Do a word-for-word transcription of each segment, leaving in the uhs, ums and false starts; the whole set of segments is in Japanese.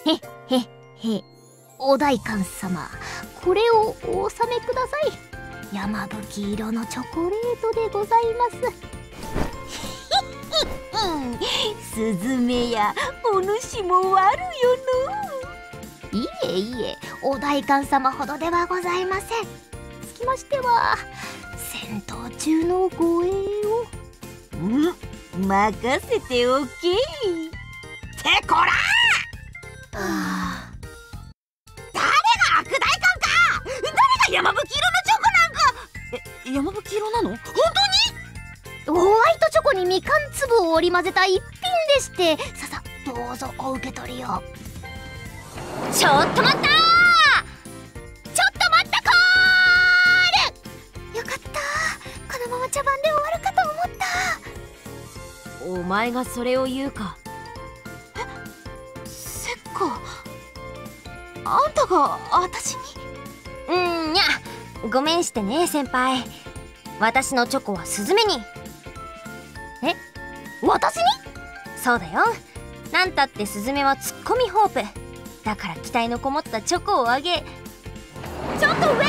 へへへ。お代官様、これをお納めください。山吹色のチョコレートでございます。スズメやお主も悪よの。いえいえ、お代官様ほどではございません。つきましては戦闘中の護衛を。 うん、任せておけ。ってこらー、はあ、誰が悪代官か。誰が山吹色のチョコなんか。え、山吹色なの？本当に？ ホワイトチョコにみかん粒を織り交ぜた一品でして、ささどうぞお受け取りを。ちょっと待ったー、ちょっと待ったコール。よかった、このまま茶番で終わるかと思った。 お前がそれを言うか。 え、せっか、あんたが私に？ うんにゃ、ごめんしてね先輩。私のチョコはスズメに。 え、私に？ そうだよ。なんたってスズメはツッコミホープだから、期待のこもったチョコをあげ。ちょっとウェイト、ちょっとウェイトコー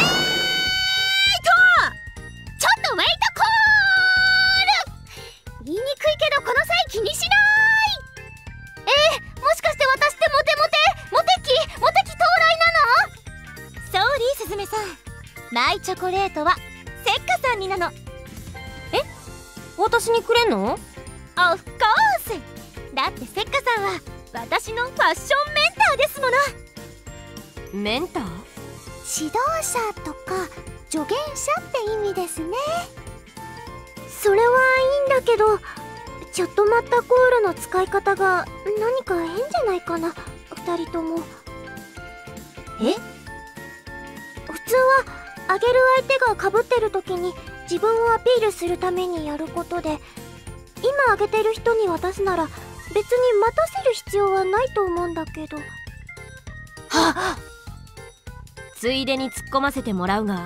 ル。言いにくいけどこの際気にしない。えー、もしかして私ってモテモテモテ期モテ期到来なの？ ソーリースズメさん、マイチョコレートはせっかさんになの。 え、私にくれんの？ オフコース。だってせっかさんは私のファッションメンターですもの。 メンター？ 指導者とか助言者って意味ですね。それはいいんだけど、ちょっと待ったコールの使い方が何か変じゃないかな、二人とも。 え？ 普通はあげる相手がかぶってる時に自分をアピールするためにやることで、今あげてる人に渡すなら別に待たせる必要はないと思うんだけど。はっ、ついでに突っ込ませてもらうが、 ほう、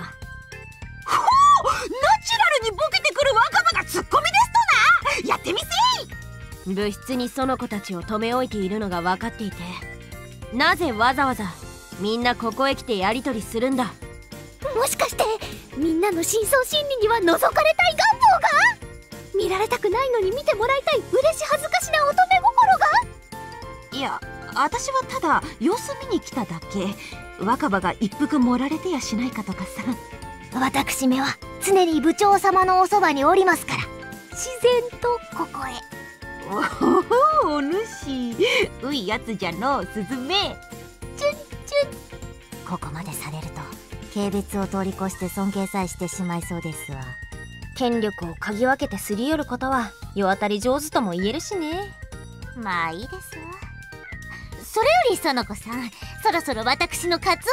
ナチュラルにボケてくる若葉がツッコミですとな。やってみせい。 部室にその子たちを留め置いているのが分かっていて、なぜわざわざみんなここへ来てやり取りするんだ。 もしかしてみんなの深層心理には覗かれたい願望が？見られたくないのに見てもらいたい嬉し恥ずかしな乙女心が？ いや、私はただ様子見に来ただけ。若葉が一服盛られてやしないかとかさ。 私めは常に部長様のおそばにおりますから、自然とここへ。 おお、お主ういやつじゃのう、スズメ。 チュンチュン。ここまでされると軽蔑を通り越して尊敬さえしてしまいそうですわ。 権力を嗅ぎ分けてすり寄ることは世当たり上手とも言えるしね。 まあいいですわ。それより園子さん、そろそろ私のカツ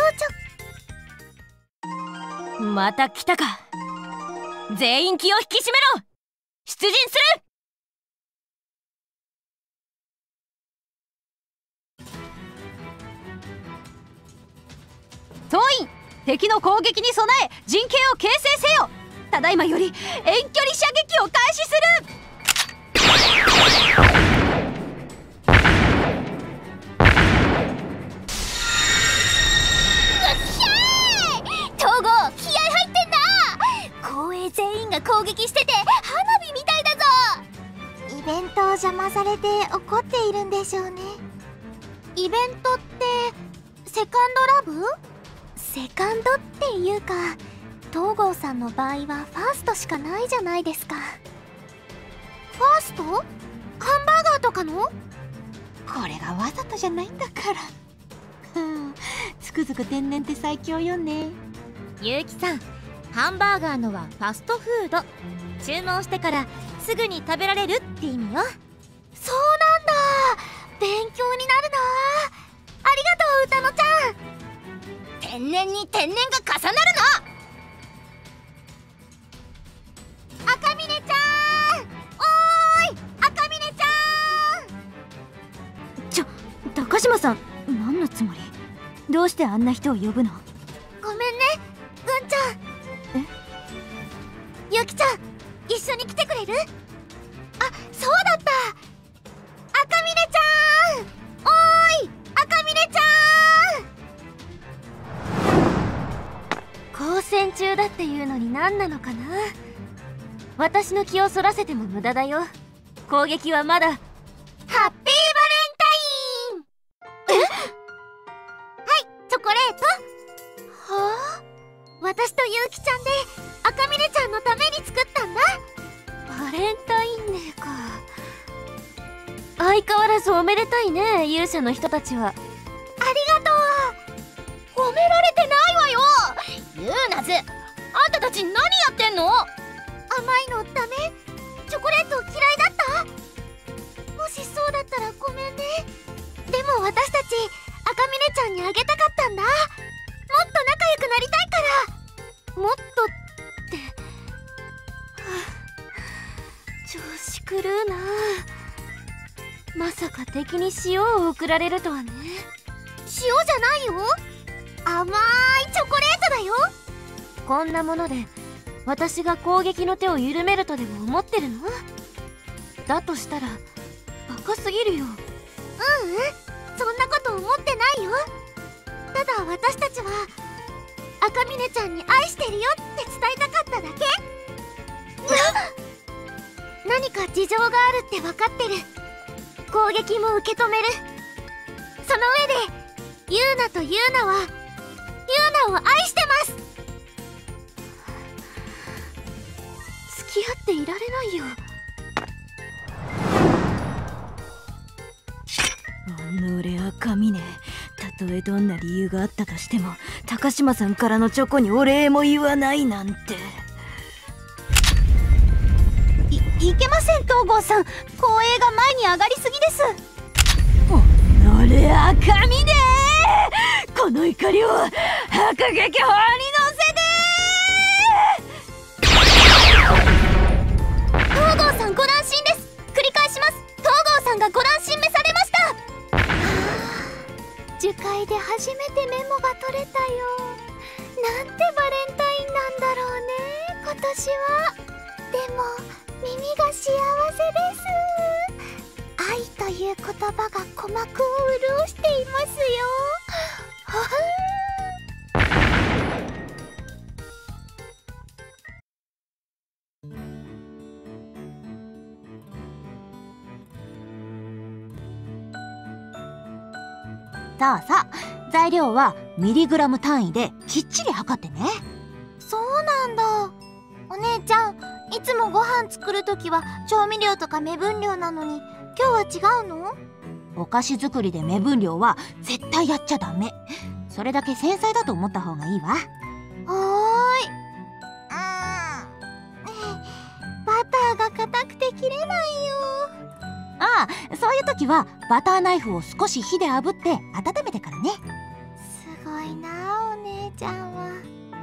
オチョ。 また来たか。全員気を引き締めろ。出陣する。 総員、敵の攻撃に備え陣形を形成せよ。ただいまより遠距離射撃を開始する。 東郷、気合入ってんな。光栄全員が攻撃してて花火みたいだぞ。 イベントを邪魔されて怒っているんでしょうね。イベントってセカンドラブ？ セカンドっていうか、東郷さんの場合はファーストしかないじゃないですか。 ファースト？ハンバーガーとかの？ これがわざとじゃないんだから。ふん、つくづく天然って最強よね。 ゆうきさん、ハンバーガーのはファストフード。注文してからすぐに食べられるって意味よ。 そうなんだ、勉強になるな。ありがとう、歌乃ちゃん。 天然に天然が重なるの。赤嶺ちゃん、おーい赤嶺ちゃん。 ちょ、高島さん、何のつもり？どうしてあんな人を呼ぶの？ ごめんね、うんちゃん。え？ゆきちゃん、一緒に来てくれる？あ、そうだった。赤嶺ちゃん、おーい赤嶺ちるのに何なのかな。私の気をそらせても無駄だよ。攻撃はまだ。ハッピーバレンタイン。え？はい、チョコレート。はあ？私とゆうきちゃんで赤ミレちゃんのために作ったんだ。バレンタインデーか。相変わらずおめでたいね、勇者の人たちは。ありがとう。褒められてないわよ。ユーナズ、あんたたち何やってんの？甘いのダメ？チョコレート嫌いだった？もしそうだったらごめんね。でも私たち赤ミレちゃんにあげたかったんだ。もっと仲良くなりたいから。もっとって、はあ、調子狂うな。まさか敵に塩を送られるとはね。塩じゃないよ、甘いチョコレートだよ。こんなもので私が攻撃の手を緩めるとでも思ってるの？だとしたらバカすぎるよ。ううん、そんなこと思ってないよ。ただ私たちは赤峰ちゃんに愛してるよって伝えたかっただけ。何か事情があるって分かってる。攻撃も受け止める。その上でユーナとユーナはユーナを愛してます。付き合っていられないよ。 おのれ赤峰、たとえどんな理由があったとしても高島さんからのチョコにお礼も言わないなんて。 い、いけません東郷さん、光栄が前に上がりすぎです。 おのれ赤峰、この怒りを迫撃砲に乗せて。 東郷さんご乱心です。繰り返します。東郷さんがご乱心召されました。樹海で初めてメモが取れたよ。なんてバレンタインなんだろうね、今年は。でも耳が幸せです。愛という言葉が鼓膜を潤していますよ。 さあさあ、材料はミリグラム単位できっちり測ってね。 そうなんだ。お姉ちゃん、いつもご飯作るときは調味料とか目分量なのに今日は違うの？ お菓子作りで目分量は絶対やっちゃダメ。それだけ繊細だと思った方がいいわ。 はーい。うーん、バターが硬くて切れないよ。 ああ、そういう時はバターナイフを少し火で炙って温めてからね。 すごいなお姉ちゃんは。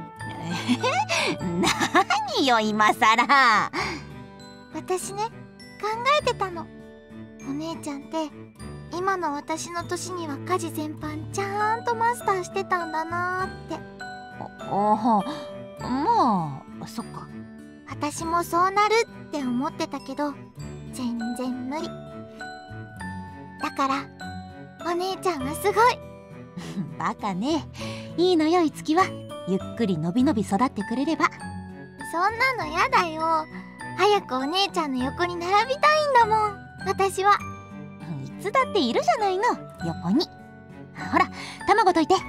何よ今さら。 私ね、考えてたの。お姉ちゃんって今の私の年には家事全般ちゃんとマスターしてたんだなーって。 おお、まあそっか。 私もそうなるって思ってたけど全然無理だから、お姉ちゃんはすごい。 バカね。いいのよいつきは。ゆっくりのびのび育ってくれれば。 そんなのやだよ。早くお姉ちゃんの横に並びたいんだもん、私は。 いつだっているじゃないの、横に。ほら、卵溶いて。うん。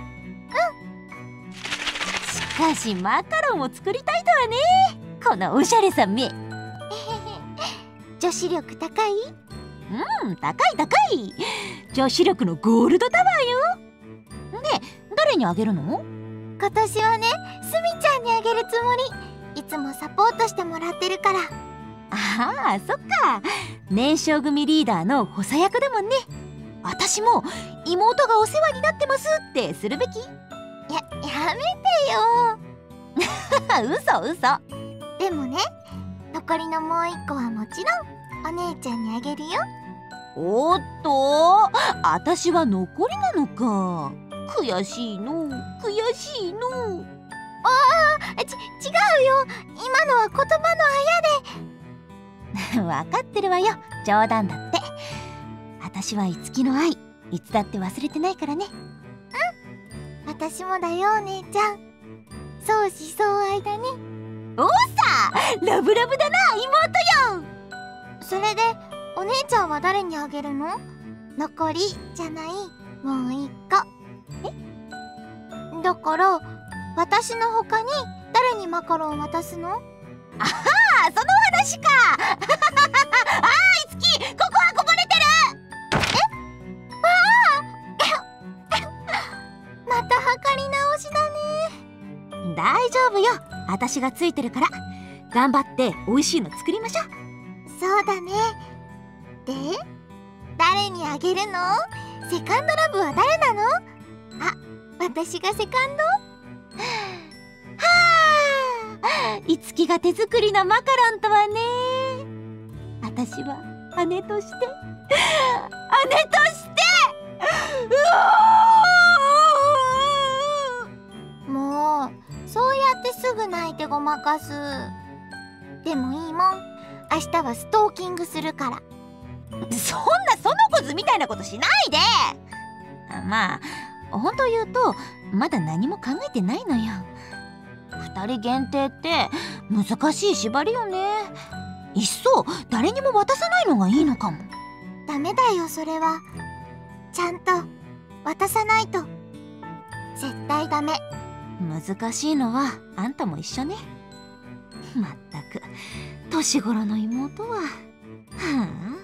しかしマカロンを作りたいとはね、このおしゃれさめ。 女子力高い？ うん、高い高い。女子力のゴールドタワーよ。で、誰にあげるの？ 今年はね、すみちゃんにあげるつもり。いつもサポートしてもらってるから。 ああ、そっか。年少組リーダーの補佐役だもんね。私も妹がお世話になってますってするべき？ や、やめてよ。 嘘嘘。 でもね、残りのもう一個はもちろんお姉ちゃんにあげるよ。 おっと、私は残りなのか。悔しいの、悔しいの。 ああ、ち、違うよ。今のは言葉のあやで。 分かってるわよ、冗談だって。私はいつきの愛、いつだって忘れてないからね。 うん、私もだよお姉ちゃん。相思相愛だね。 おさ、ラブラブだな妹よ。 それでお姉ちゃんは誰にあげるの？残りじゃない、もう一個。え？だから私の他に誰にマカロンを渡すの？ あはー、その話か。あー、いつき、ここはこぼれてる。 また測り直しだね。 大丈夫よ、私がついてるから。頑張って美味しいの作りましょう。 そうだね。で、誰にあげるの？セカンドラブは誰なの？あ、私がセカンド？ はあ、いつきが手作りのマカロンとはね。私は姉として、姉として、 うおー、もうそうやってすぐ泣いてごまかす。でもいいもん、明日はストーキングするから。 そんなその子図みたいなことしないで。まあ本当言うとまだ何も考えてないのよ。二人限定って難しい縛りよね。いっそ誰にも渡さないのがいいのかも。 ダメだよ、それは。ちゃんと渡さないと。絶対ダメ。 難しいのはあんたも一緒ね。まったく年頃の妹は。はあ、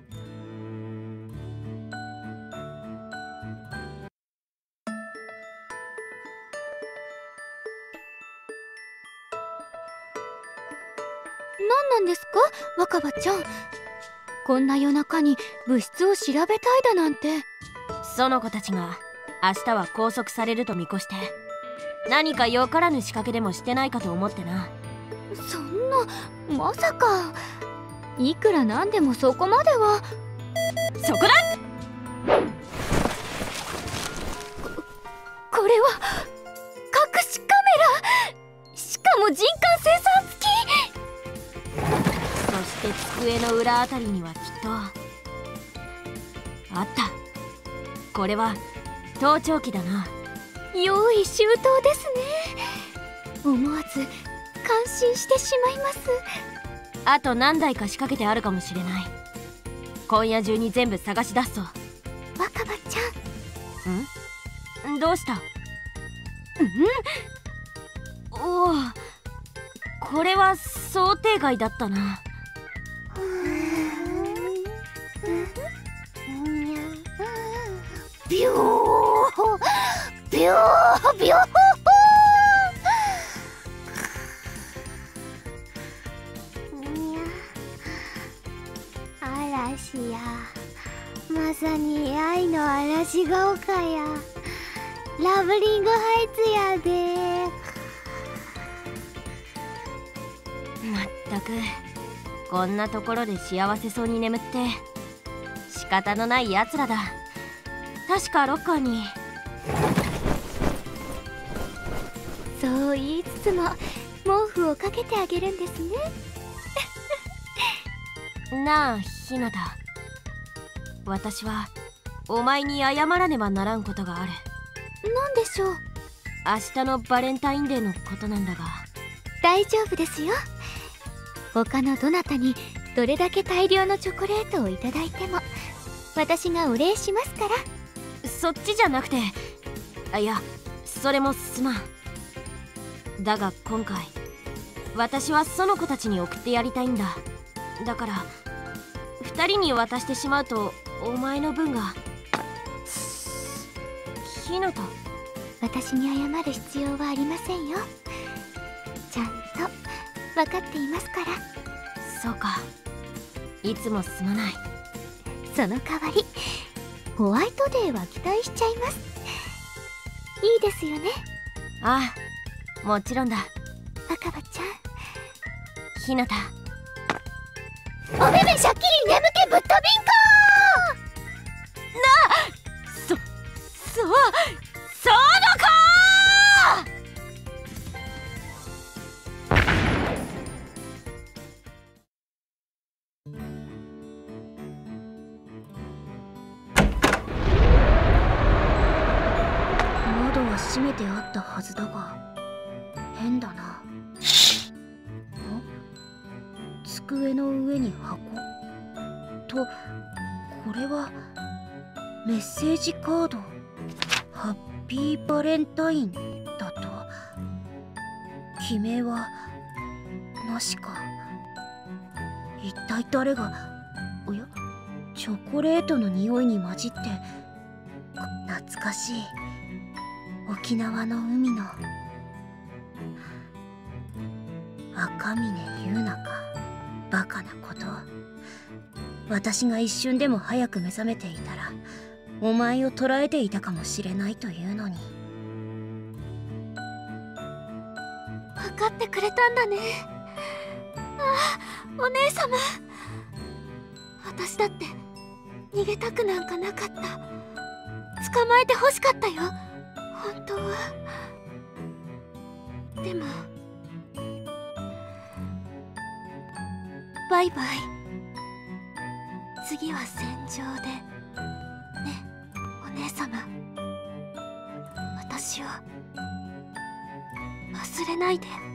何なんですか、若葉ちゃん。こんな夜中に物質を調べたいだなんて。 その子たちが明日は拘束されると見越して、何かよからぬ仕掛けでもしてないかと思ってな。 そんな、まさか。いくらなんでもそこまでは。 そこだ。 こ、これは隠しカメラ、しかも人感センサー付き。 そして机の裏あたりにはきっとあった。これは盗聴器だな。 用意周到ですね。思わず感心してしまいます。 あと何台か仕掛けてあるかもしれない。今夜中に全部探し出すぞ。 若葉ちゃん。 ん？どうした？ん？おお、これは想定外だったな。 ビュービュービュー嵐や、まさに愛の嵐が丘や、ラブリングハイツやで。 まったくこんなところで幸せそうに眠って仕方のないやつらだ。確かロッカーに。 そう言いつつも毛布をかけてあげるんですね。 なあひなた、私はお前に謝らねばならんことがある。 何でしょう。 明日のバレンタインデーのことなんだが。 大丈夫ですよ。他のどなたにどれだけ大量のチョコレートをいただいても私がお礼しますから。 そっちじゃなくて、あ、いやそれもすまん。だが今回私はその子たちに送ってやりたいんだ。だから二人に渡してしまうとお前の分が。ひなた、 私に謝る必要はありませんよ。ちゃんと分かっていますから。 そうか、いつもすまない。 その代わりホワイトデーは期待しちゃいます。いいですよね。 ああ、もちろんだ。 若葉ちゃん。 ひなた、 おめめシャッキリ眠気ぶっ飛びんこそ、そう、その子窓は閉めてあったはずだが変だな。 机の上に箱と、これはメッセージカード。ハッピーバレンタインだと。記名はなしか。一体誰が。おや、チョコレートの匂いに混じって懐かしい沖縄の海の。赤嶺優奈か。バカなこと。私が一瞬でも早く目覚めていたらお前を捕らえていたかもしれないというのに。 分かってくれたんだね。ああ、お姉様。私だって逃げたくなんかなかった。捕まえて欲しかったよ、本当は。でもバイバイ。次は戦場でね、お姉様。私を忘れないで。